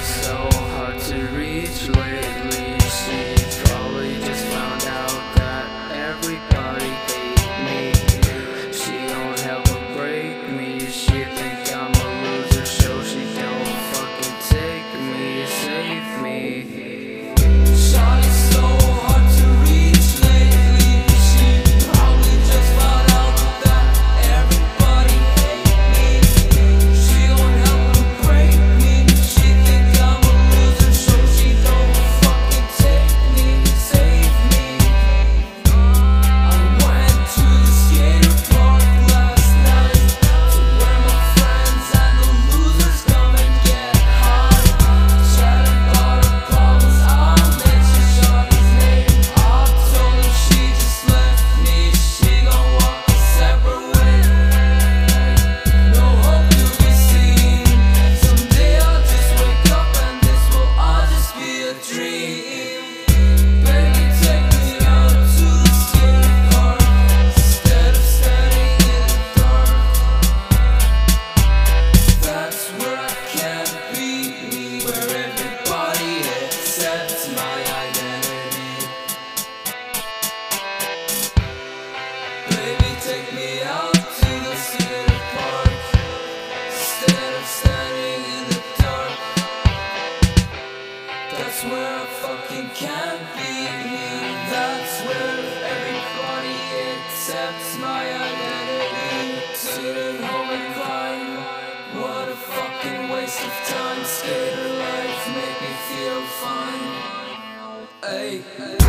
so hard to reach lately. She probably just found out that everybody hate me. She don't help but break me. She think I'm a loser, so she don't fucking take me, save me. Shawty's so hard to reach lately. She probably just found out that everybody hate me. She don't help but break me. She think I'm a loser, so she don't fucking take me, save me. I went to the skater park last night to where my friends and the losers come and get high. Chat about our problems, I mentioned Shawty's name. I told her she just left me, she gon' walk a separate way. No hope to be seen. Someday I'll just wake up and this will all just be a dream. Baby, take me out to the skate park instead of standing in the dark. That's where I can be me, where everybody accepts my identity. Baby, take me out to the skate park instead of standing in the dark. That's where I fucking can be me. That's where everybody accepts my identity. Sitting home and crying, what a fucking waste of time. Skater life make me feel fine. Ay.